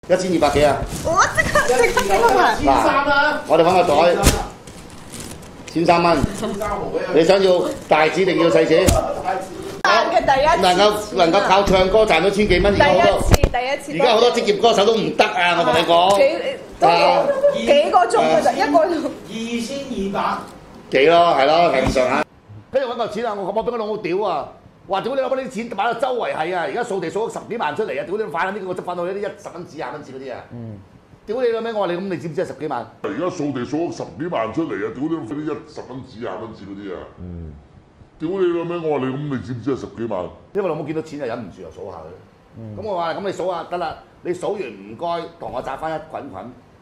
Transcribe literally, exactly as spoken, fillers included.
一千二百幾啊？ 我即刻即刻即刻還。 嗱，我哋揾個袋，千三蚊。你想要大紙定要細紙？ 賺嘅第一次。 能夠能夠靠唱歌賺到千幾蚊，而家好多。 第一次，第一次。 而家好多職業歌手都唔得啊！我同你講。 幾都幾個鐘嘅啫，一個鐘。 二千二百。 幾咯，係咯，係咁上下。跟住揾嚿錢啊！我我俾我老母屌啊！話屌你攞啲錢擺到周圍係啊！而家掃地掃咗十幾萬出嚟啊！屌你快啲，呢個執翻到一啲一十蚊紙、廿蚊紙嗰啲啊！嗯。屌你老味！我話你咁，你知唔知係十幾萬？ 而家掃地掃咗十幾萬出嚟啊！屌你嗰啲一十蚊紙、廿蚊紙嗰啲啊！嗯。屌你老味！我話你咁，你知唔知係十幾萬？ 因為老母見到錢就忍唔住又數下佢。咁、嗯、我話咁你數下得啦，你數完唔該，同我紮翻一捆捆。